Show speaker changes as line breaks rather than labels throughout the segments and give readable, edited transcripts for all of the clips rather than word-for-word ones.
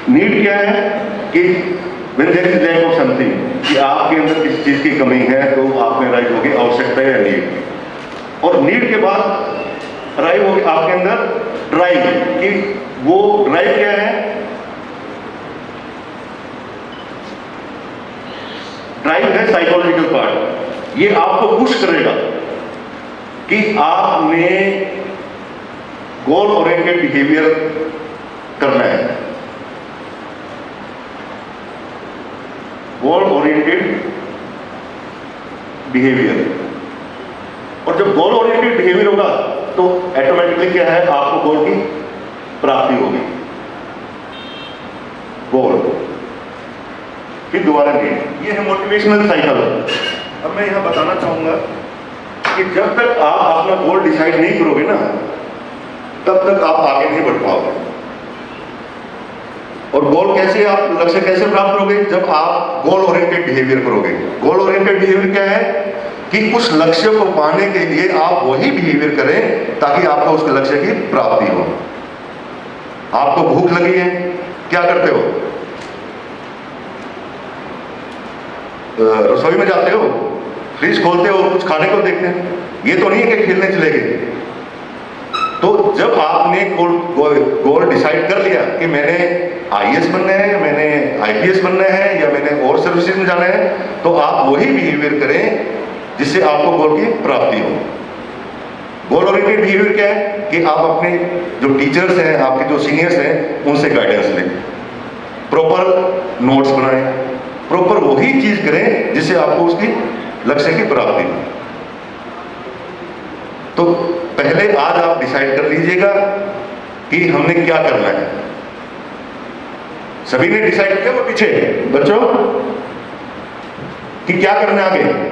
Need क्या है कि when there is lack of something, कि आपके अंदर किसी चीज की कमी है तो आप में राइज होगी आवश्यकता या नीड। और नीड के बाद राइज होगी आपके अंदर ड्राइव, कि वो ड्राइव क्या है? ड्राइव है साइकोलॉजिकल पार्ट। ये आपको पुश करेगा कि आपने गोल ओरिएंटेड बिहेवियर करना है। गोल ओरिएंटेड बिहेवियर, और जब गोल ओरिएंटेड बिहेवियर होगा तो ऑटोमेटिकली क्या है, आपको गोल की प्राप्ति होगी। गोल फिर दोबारा नीड, ये है मोटिवेशनल साइकिल। अब मैं यहां बताना चाहूंगा कि जब तक आप अपना गोल डिसाइड नहीं करोगे ना, तब तक आप आगे नहीं बढ़ पाओगे। और गोल कैसे, आप लक्ष्य कैसे प्राप्त करोगे? जब आप गोल ओरिएंटेड बिहेवियर करोगे। गोल ओरिएंटेड बिहेवियर क्या है कि उस लक्ष्य को पाने के लिए आप वही बिहेवियर करें ताकि आपको उस लक्ष्य की प्राप्ति हो। आपको भूख लगी है, क्या करते हो? रसोई में जाते हो, फ्रिज खोलते हो, कुछ खाने को देखते हैं। ये तो नहीं है कि खेलने चले गए। तो जब आपने गोल डिसाइड कर लिया कि मैंने आईएएस बनना है, मैंने आईपीएस बनना है, या मैंने और सर्विसेज में जाना है, तो आप वही बिहेवियर करें जिससे आपको गोल की प्राप्ति हो। गोल ओरिएंटेड बिहेवियर क्या है कि आप अपने जो टीचर्स हैं, आपके जो सीनियर्स हैं, उनसे गाइडेंस लें, प्रॉपर नोट्स बनाएं, प्रॉपर वही चीज करें जिससे आपको उसकी लक्ष्य की प्राप्ति हो। तो पहले आज आप डिसाइड कर लीजिएगा कि हमने क्या करना है। सभी ने डिसाइड किया वो पीछे बच्चों कि क्या करना है आगे,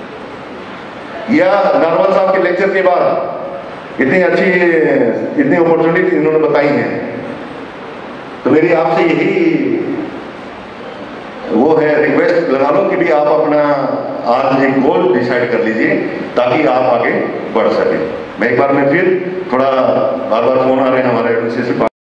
या नारवाल साहब के लेक्चर के बाद इतनी अपॉर्चुनिटी इन्होंने बताई हैं, तो मेरी आपसे यही वो है रिक्वेस्ट लगा लो कि भी आप अपना आज एक गोल डिसाइड कर लीजिए ताकि आप आगे बढ़ सके। मैं एक बार में फिर थोड़ा बार बार फोन आ रहे हैं हमारे एडमिनिस्ट्रेशन से